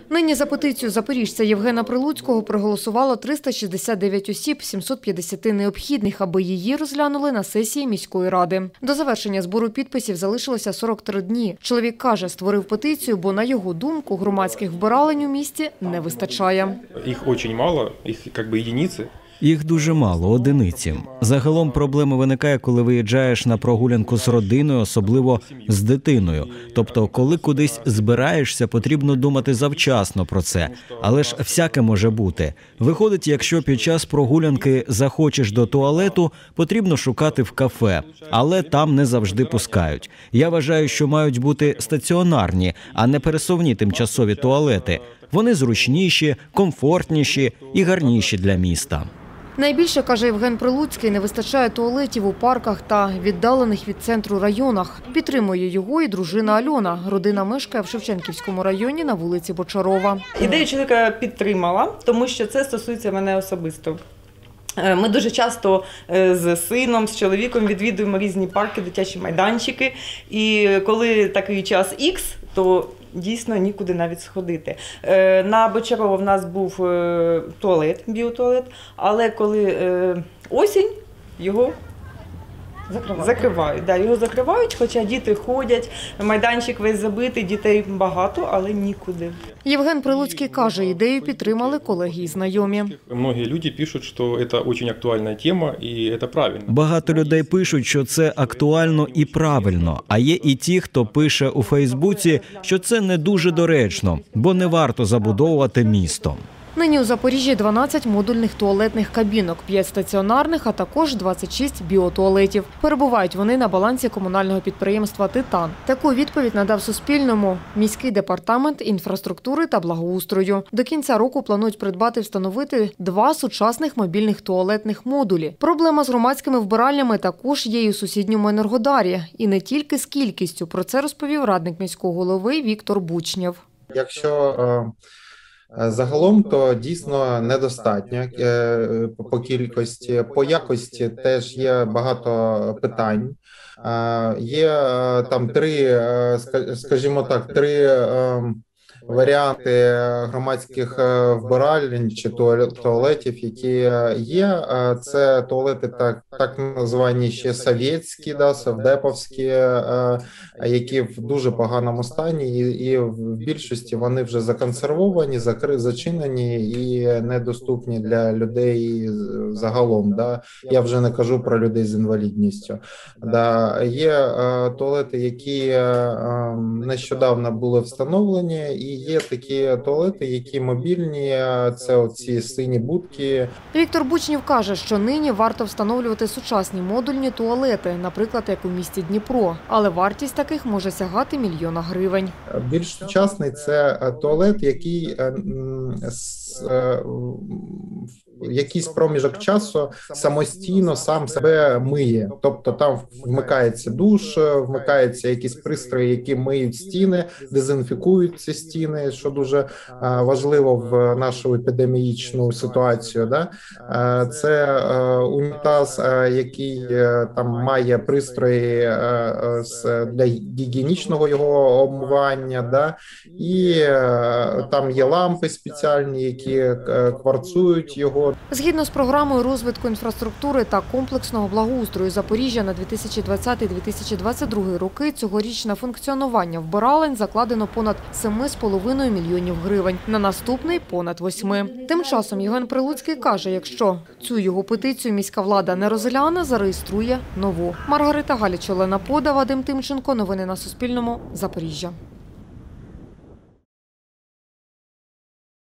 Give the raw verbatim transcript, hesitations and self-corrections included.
Нині за петицію запоріжця Євгена Прилуцького проголосувало триста шістдесят дев'ять осіб, сімсот п'ятдесят необхідних, аби її розглянули на сесії міської ради. До завершення збору підписів залишилося сорок три дні. Чоловік каже, створив петицію, бо, на його думку, громадських вбиралень у місті не вистачає. Їх дуже мало, їх якби єдиниці. Їх дуже мало, одиниці. Загалом проблема виникає, коли виїжджаєш на прогулянку з родиною, особливо з дитиною. Тобто, коли кудись збираєшся, потрібно думати завчасно про це. Але ж всяке може бути. Виходить, якщо під час прогулянки захочеш до туалету, потрібно шукати в кафе. Але там не завжди пускають. Я вважаю, що мають бути стаціонарні, а не пересувні тимчасові туалети. Вони зручніші, комфортніші і гарніші для міста. Найбільше, каже Євген Прилуцький, не вистачає туалетів у парках та віддалених від центру районах. Підтримує його і дружина Альона. Родина мешкає в Шевченківському районі на вулиці Бочарова. Ідею чоловіка підтримала, тому що це стосується мене особисто. Ми дуже часто з сином, з чоловіком відвідуємо різні парки, дитячі майданчики. І коли такий час ікс, то дійсно нікуди навіть сходити. На Бочарова в нас був туалет, біотуалет, але коли осінь, його закривають. закривають. Да, його закривають, хоча діти ходять, майданчик весь забитий, дітей багато, але нікуди. Євген Прилуцький каже, ідею підтримали колеги і знайомі. Многі люди пишуть, що це дуже актуальна тема і це правильно. Багато людей пишуть, що це актуально і правильно. А є і ті, хто пише у Фейсбуці, що це не дуже доречно, бо не варто забудовувати місто. Нині у Запоріжжі дванадцять модульних туалетних кабінок, п'ять стаціонарних, а також двадцять шість біотуалетів. Перебувають вони на балансі комунального підприємства «Титан». Таку відповідь надав Суспільному міський департамент інфраструктури та благоустрою. До кінця року планують придбати і встановити два сучасних мобільних туалетних модулі. Проблема з громадськими вбиральнями також є і у сусідньому Енергодарі. І не тільки з кількістю. Про це розповів радник міського голови Віктор Бучнєв. Якщо загалом, то дійсно недостатньо по кількості, по якості теж є багато питань. Є там три, скажімо так, три варіанти громадських вбиралень чи туалетів, які є. Це туалети так, так звані ще совєтські, да, совдеповські, які в дуже поганому стані, і, і в більшості вони вже законсервовані, закри, зачинені і недоступні для людей загалом. Да. Я вже не кажу про людей з інвалідністю. Да. Є туалети, які нещодавно були встановлені, і є такі туалети, які мобільні, це оці сині будки. Віктор Бучнєв каже, що нині варто встановлювати сучасні модульні туалети, наприклад, як у місті Дніпро. Але вартість таких може сягати мільйона гривень. Більш сучасний – це туалет, який якийсь проміжок часу самостійно сам себе миє. Тобто там вмикається душ, вмикаються якісь пристрої, які миють стіни, дезінфікують ці стіни, що дуже важливо в нашу епідеміологічну ситуацію. Да? Це унітаз, який там має пристрої для гігієнічного його обмивання, да? І там є лампи спеціальні, які кварцують його. Згідно з програмою розвитку інфраструктури та комплексного благоустрою Запоріжжя на дві тисячі двадцятий - дві тисячі двадцять другий роки цьогоріч на функціонування вбиралень закладено понад семи з половиною мільйонів гривень. На наступний – понад восьми. Тим часом Євген Прилуцький каже, якщо цю його петицію міська влада не розгляне, зареєструє нову. Маргарита Галіч, Олена Пода, Вадим Тимченко. Новини на Суспільному. Запоріжжя.